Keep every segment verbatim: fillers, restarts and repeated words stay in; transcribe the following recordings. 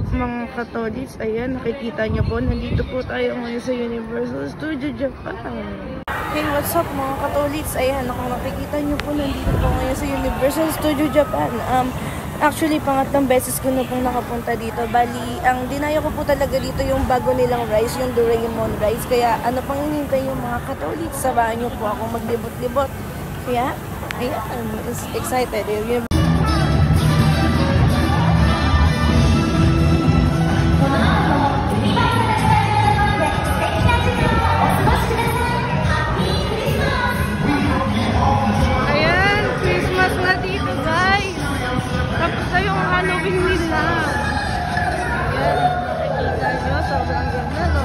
mga Katolits, ayan, nakikita niyo po, nandito po tayo ngayon sa Universal Studio Japan. Hey, what's up mga Katolits? Ayan, kung nakikita niyo po, nandito po ngayon sa Universal Studio Japan. Um, actually, pangatlong beses ko na pong nakapunta dito. Bali, ang dinayo ko po talaga dito yung bago nilang rice, yung Doraemon rice. Kaya ano pang hinihintay yung mga Katolits? Sabahan niyo po ako maglibot-libot. Kaya, ayan, I'm excited. Yung Halloween nila. Ayan, nakikita nyo, sobrang ganda, no?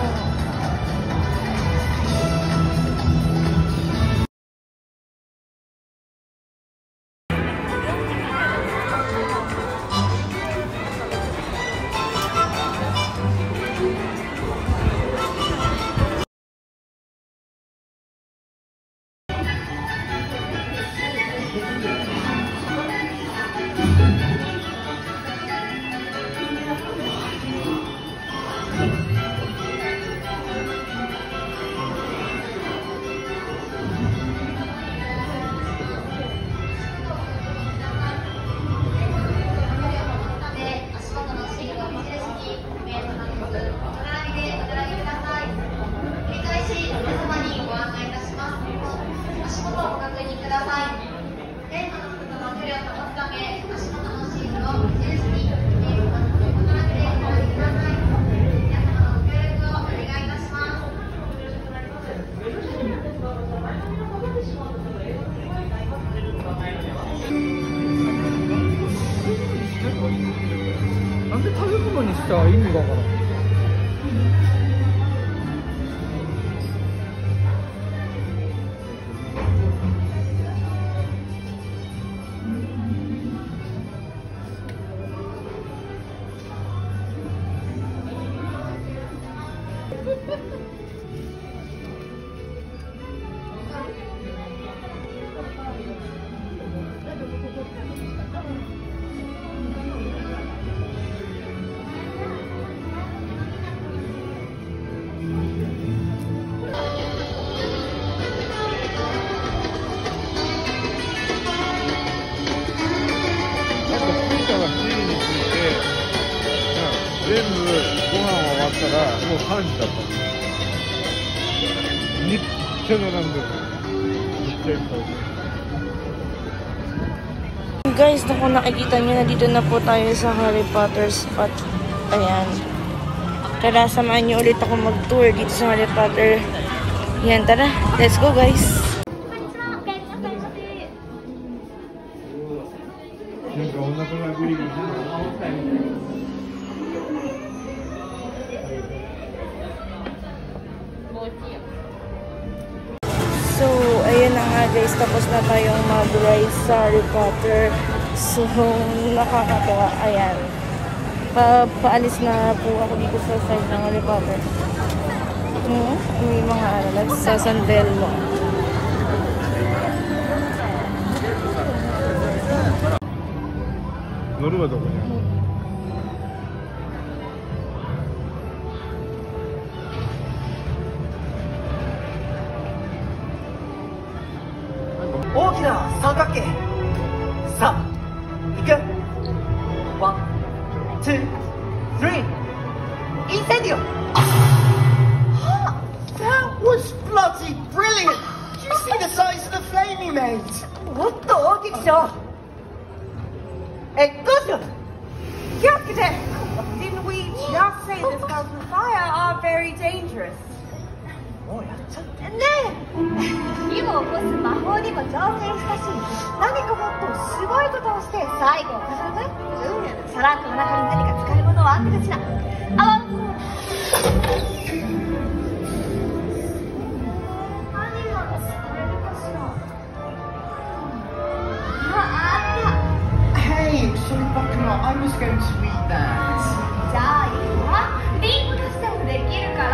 Guys, kung nakikita nyo, nandito na po tayo sa Harry Potter spot. Ayan. Tara, samahan nyo ulit ako mag-tour dito sa Harry Potter. Ayan, tara. Let's go, guys. So, ayan na nga guys, tapos na tayong mag-ride sa Harry Potter. So, nakakatawa. Ayan. Pa paalis na po ako dito sa side ng Harry Potter. Hmm? May mga ano, nagsasandel mo. Noru wa doko niya? 大きな三角形。さあ、行く。ワン、ツー、スリー。インセンディオ。That was bloody brilliant. Did you see the size of the flame he made? もっと大きくしよう。え、どうしよう。気をつけて。Didn't we just say the spells of fire are very dangerous? もうやっちゃったねえ。火を起こす魔法にも挑戦したし、何かもっとすごいことをして最後を飾るぜ。うん、サランコの中に何か使い物はあったかしら。あわん。何が使えるかしら。あ、あった。Hey, sorry, Bakuna, I was going to read that. じゃあいいわ。リンクしてもできるから。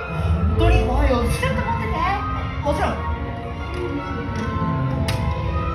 ちょっと待ってて。もちろん。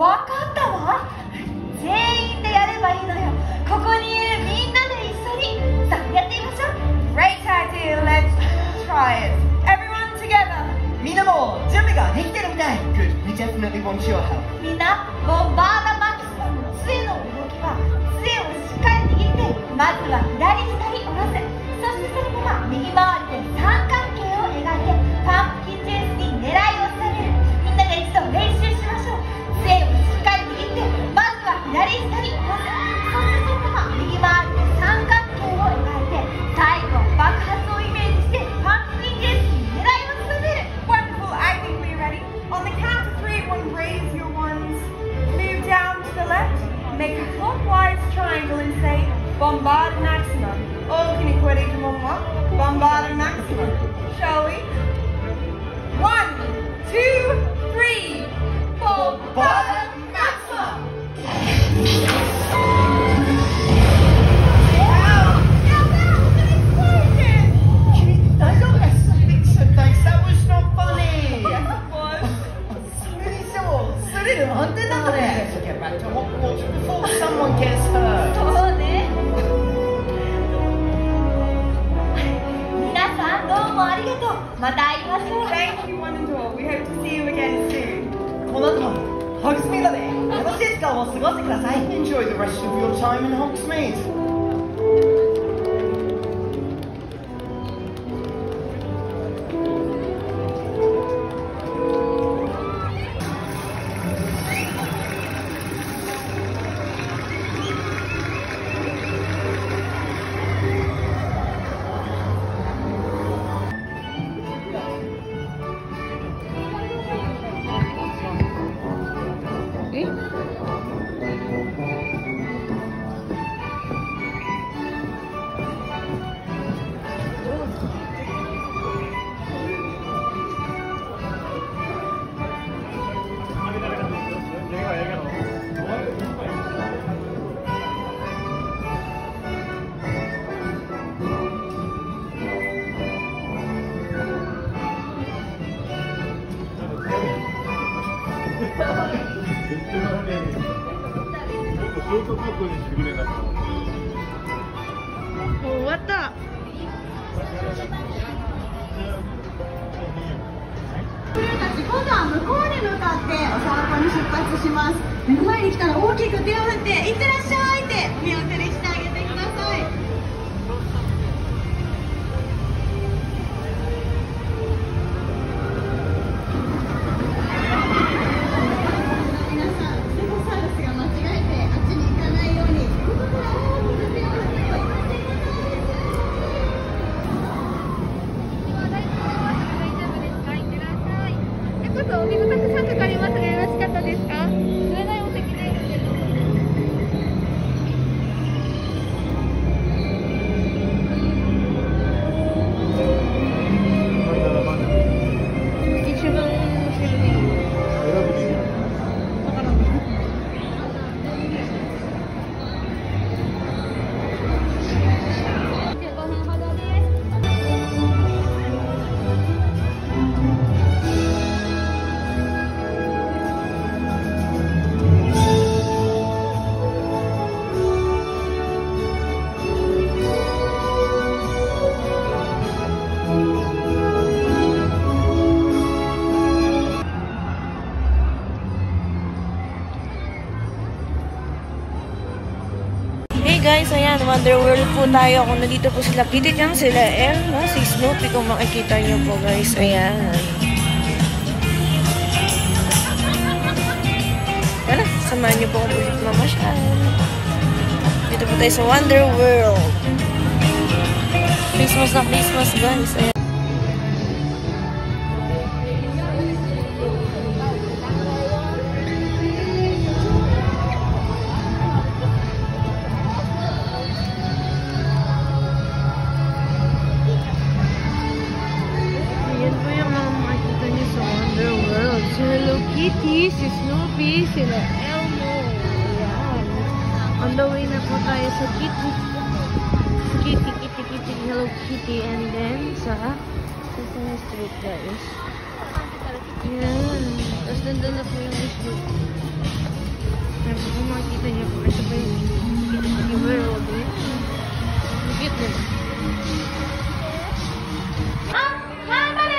わかったわ。全員でやればいいのよ。ここにいるみんなで一緒に。さあ、やってみましょう。 Great idea, let's try it. Everyone together. みんなも準備ができてるみたい。 Good, we definitely want your help. みんな、ボンバーダマックスの杖の動きは杖をしっかり握って、まずは左下に下ろす。そしてそのまま右回りで三角形を描いてパンプキンジュースに狙いを定める。みんなで一度練習しましょう。杖をしっかり握って、まずは左下に下ろす。そしてそのまま右回りで三角形を描いて、最後爆発をイメージしてパンプキンジュースに狙いを定める。 Wonderful, I think we're ready. On the count of three, everyone raise your wands. Move down to the left, make a clockwise triangle and say Bombard Maximum. All can equate to Bombard Maximum. Shall we? One, two, three. Bombard Maximum. 大丈夫です。Thanks, that was not funny. Yes, it was. それにしてもスリル満点だったね。So get back to Hogwarts before someone gets hurt. そうね。皆さんどうもありがとう。また会いましょう。 Thank you, one and all. We hope to see you again soon. この後もホグスミードで楽しい時間を過ごしてください。Enjoy the rest of your time in Hogsmeade. 終わった。 今度は向こうに向かってお散歩に出発します。目の前に来たら大きく手を振って「いってらっしゃい」って見送りしてあげてください。皆さん、ステゴサウルスが間違えてあっちに行かないようにここから大きく手を振ってお祝いしてください。 お水たくさんかかりますがよろしかったですか？それなりお席で。一番後ろにわからない。ごふんほどです。 Guys, ayan, Wonderworld po tayo. Kung nandito po sila Kitty Jam, sila Elmo, si Snoopy, kung makikita nyo po guys, ayan. Tara, samahan nyo po kung ulit mamasyal. Dito po tayo sa Wonderworld. Christmas na Christmas guys, ayan. Kitty, si Snoopy, sila Elmo. Ayan. On the way na po tayo sa Kitty. Kitty, Kitty, Kitty, Hello Kitty. And then sa Sesame Street guys. Ayan. Tapos nandun na po yung Snoopy. Ayan po, kung makikita niyo po, ito po yung river road. Higit nila. Ah! Hamare!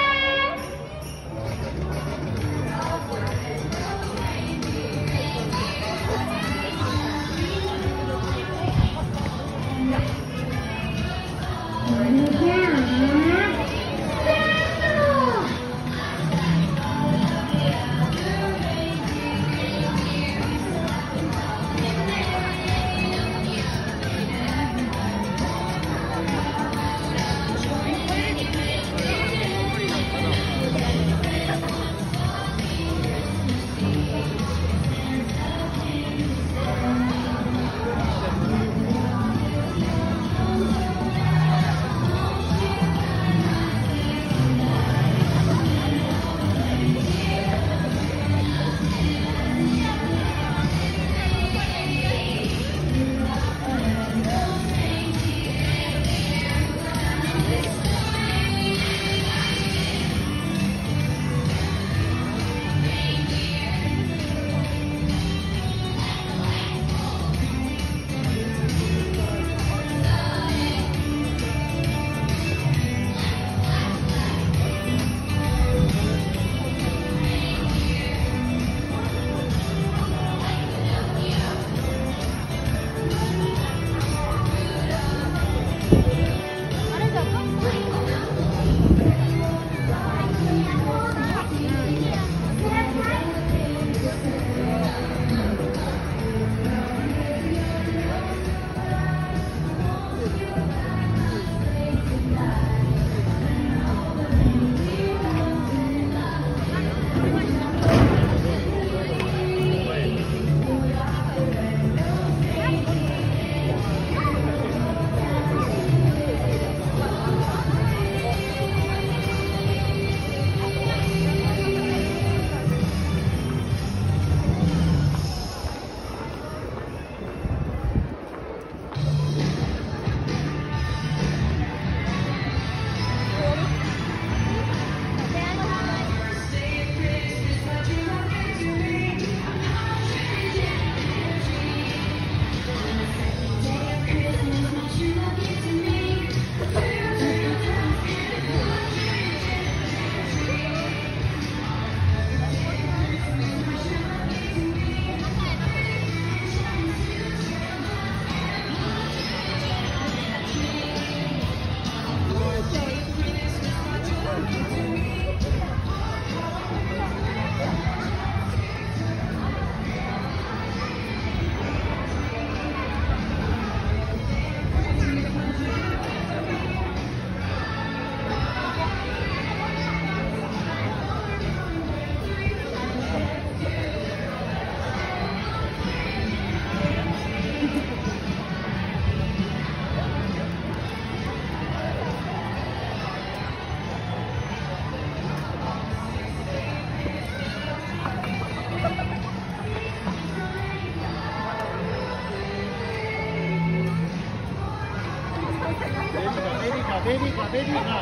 ベビーカー、ベビーカー。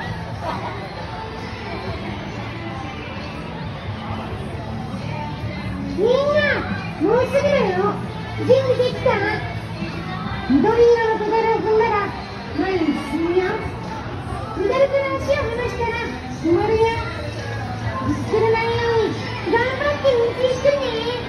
みんな、もうすぐだよ。準備できた？緑色のペダルを踏んだら前に進むよ。ペダルから足を離したら止まるよ。ぶつからないように頑張って運転してね。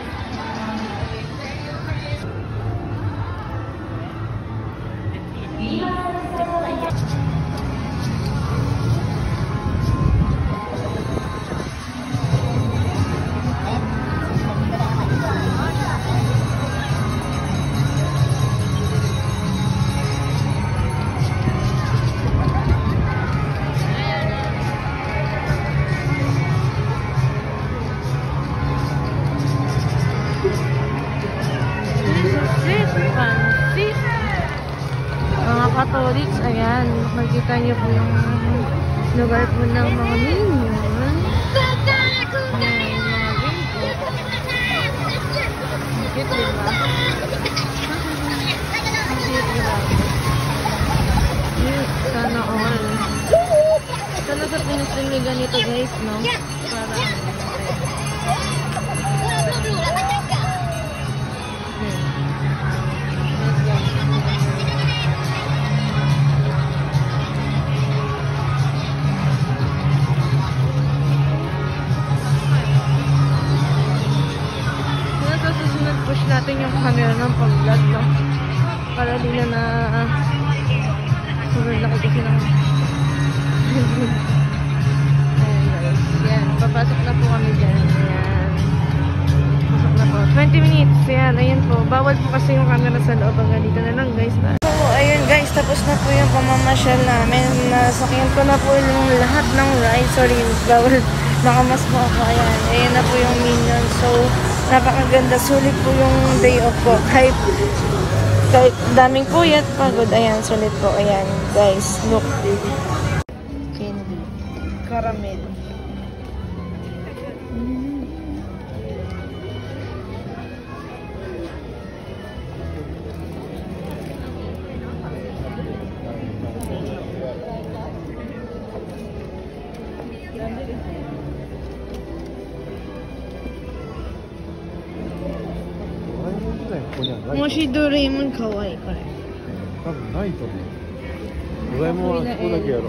Katolits, ayan, makikita niyo po yung lugar po ng mga minion. Ayan, mga bingko. Cute, diba? Cute, diba? Cute, sana all. Sana sa Pinas din may ganito, guys, no? Para, adjust natin yung camera ng pang-vlog, no? Para di na na... Sobrang laki kasi ng... Ayan guys. Yan. Papasok na po kami dyan. Ayan. Pasok na po. twenty minutes. Ayan. Ayan po. Bawal po kasi yung camera sa loob. Hanggang dito na lang guys. So, ayun guys. Tapos na po yung pamamasyal namin. Nasakyan ko na po yung lahat ng ride. Sorry. Bawal. Nakamas po ako. Ayan. Ayan na po yung Minion. So, napakaganda. Sulit po yung day off ko. Kahit kahit daming puyat, pagod. Ayan. Sulit po. Ayan. Guys. Look. Candy. Caramel.もしドラえもんかわいいこれ多分ないと思う。ドラえもんはここだけやろう。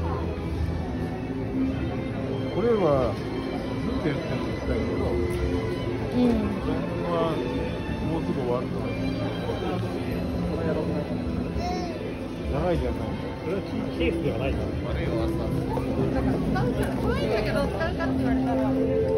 これはずっとやってるんですけど、ドラえもんはもうすぐ終わると思う。これやろうかな。長いじゃない。それはケースではないから。あれはさ。可愛いんだけど使うかって言われたら。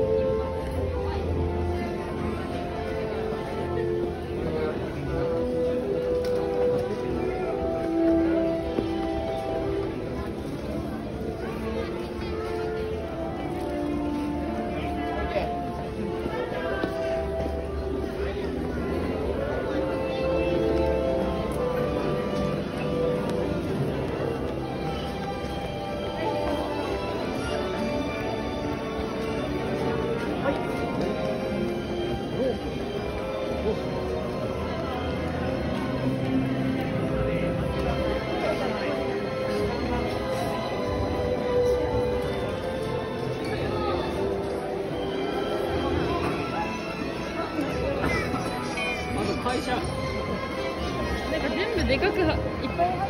会社なんか全部でかくいっぱい入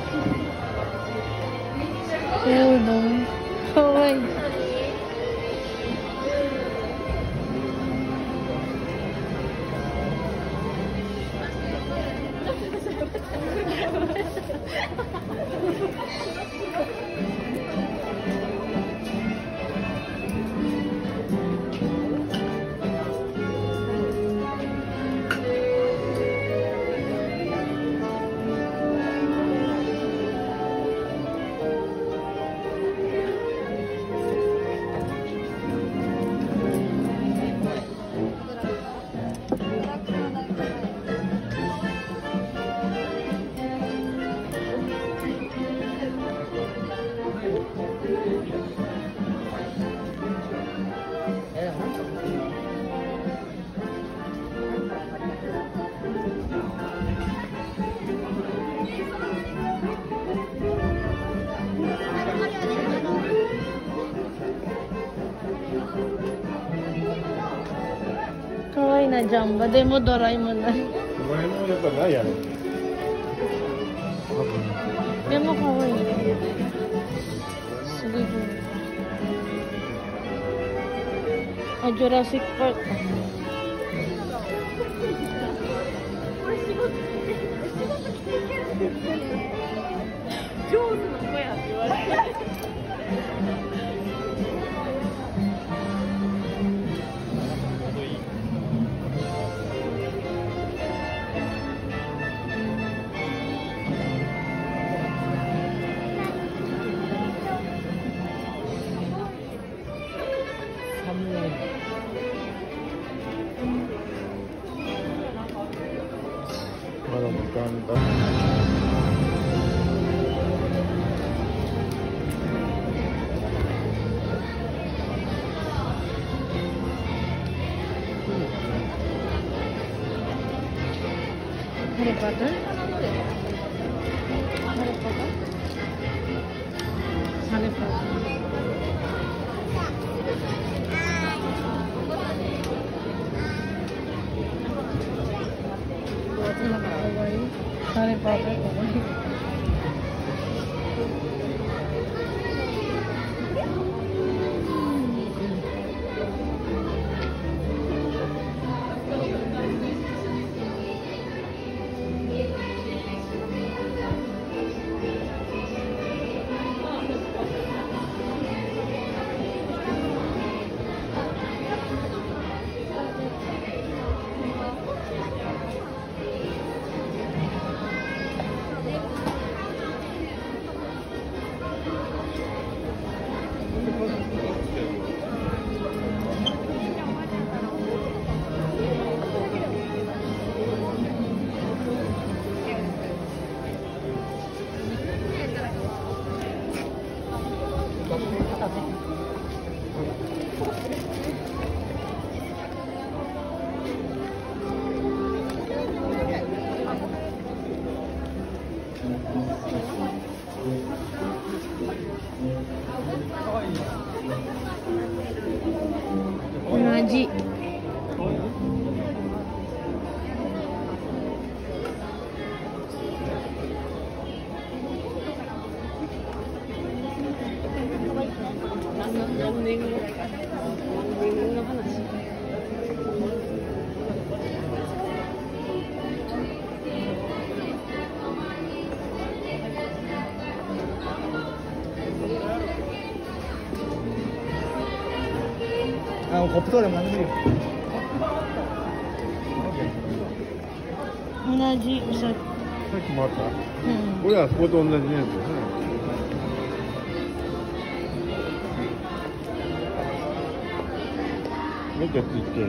ってる。そうだね。かわいい。かわいいなジャンバ。でもドラえもんだ。ドラえもんやっぱないやろ。でもかわいい。すごい。あ、ジュラシックパーク。上手な子やって言われて。まだ時間だ。ハリーポッター？ハリーポッター？ハリーポッター。Harry Potter コップとかでも何でもいいよ。 同じお酒。 さっきもあった。 うん。 これはそこと同じやつよね。もう一回ついて。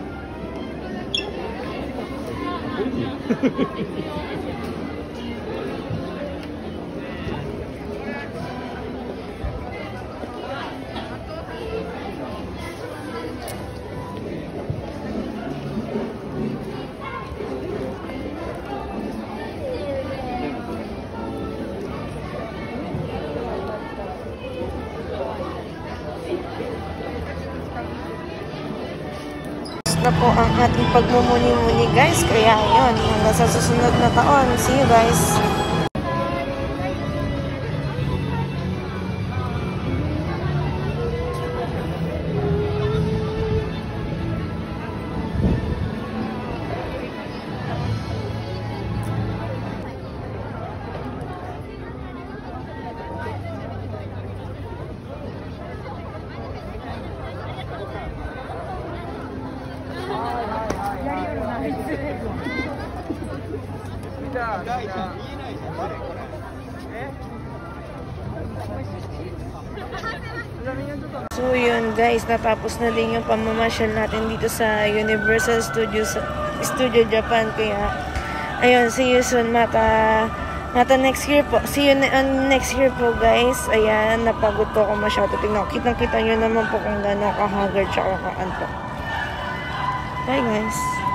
Na po ang ating pagmumuni-muni guys, kaya yun, hanggang sa susunod na taon. See you guys! So yun guys, natapos na din yung pamamasyal natin dito sa Universal Studios Studio Japan. Kaya ayun, see you soon. Mata mata next year po. See you on next year po guys. Ayan, napagod po ako masyado. Tingnan, kitang kita nyo naman po kung gano'ng kahagard tsaka kaantok. Bye guys.